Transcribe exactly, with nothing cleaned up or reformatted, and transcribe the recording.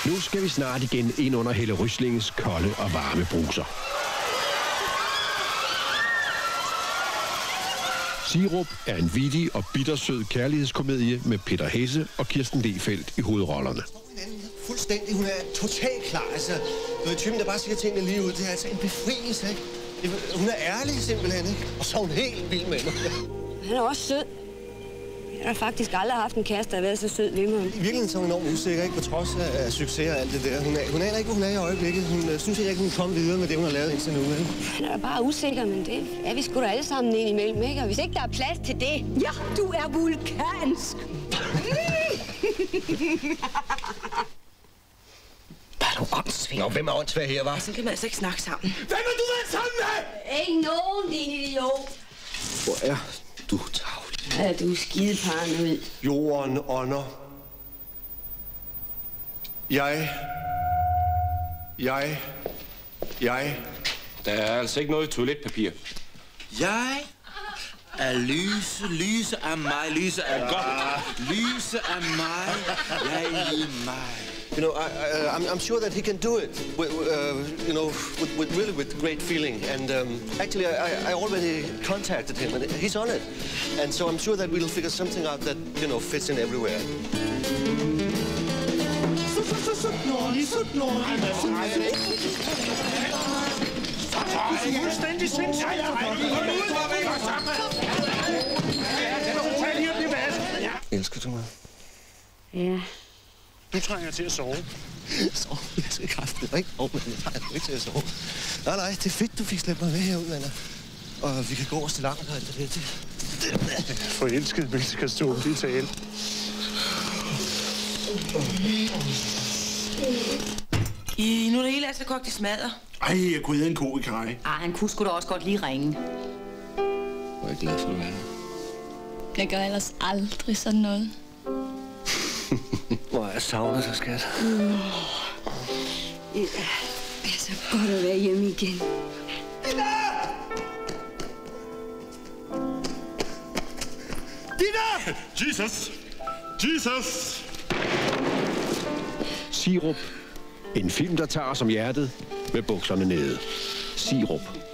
Nu skal vi snart igen ind under Helle Ryslinges kolde og varme bruser. Sirup er en vittig og bittersød kærlighedskomedie med Peter Hesse og Kirsten Lehfeldt i hovedrollerne. Fuldstændig. Hun er totalt klar. Altså, du er typen, der bare siger tingene lige ud. Det er altså en befrielse, ikke? Hun er ærlig simpelthen, ikke? Og så er hun helt vild med mig. Han er også sød. Jeg har faktisk aldrig haft en kæreste, der har været så sød ved mig. I virkeligheden så er hun enormt usikker, ikke? På trods af, af succes og alt det der. Hun, er, hun aner ikke, hvor hun er i øjeblikket. Hun øh, synes ikke, hun kan komme videre med det, hun har lavet indtil nu, ikke? Han er bare usikker, men det er vi sgu da alle sammen ind imellem, ikke? Og hvis ikke der er plads til det... Ja, du er vulkansk! Bare du åndssvagt. Nå, hvem er åndssvagt her, hva'? Så kan man altså ikke snakke sammen. Hvem er du været sammen med? Ikke nogen, din idiot. Hvor er du tavlig? Ja, du er skide paranoid. Jorden ånder. Jeg... Jeg... Jeg... Der er altså ikke noget toiletpapir. Jeg er lyse, lyse af mig, lyse af godt, lyse af mig, jeg er lige mig. You know, I, I, I'm, I'm sure that he can do it, with, uh, you know, with, with really with great feeling. And um, actually, I, I already contacted him, and he's on it. And so I'm sure that we'll figure something out that, you know, fits in everywhere. Fuldstændig sindssygt. Elsker du mig? Ja. Du trænger til at sove. Sove? Jeg skal kraftigt ikke. Åh, men jeg trænger ikke til at sove. Nej, nej, det er fedt, du fik slæbt mig med herud, Anna. Og vi kan gå os til langt og alt det der. Forelskede mennesker stå om det tale. I, nu er det hele altså kogt i smadder. Ej, jeg kunne æde en ko i kaj. Ah, han kunne sgu da også godt lige ringe. Jeg er glad for, at du er her. Jeg gør ellers aldrig sådan noget. Hvor jeg savner dig, skat. Mm. Det er så godt at være hjemme igen. Dina! Dina! Jesus! Jesus! Sirup. En film, der tager os om hjertet med bukserne nede. Sirup.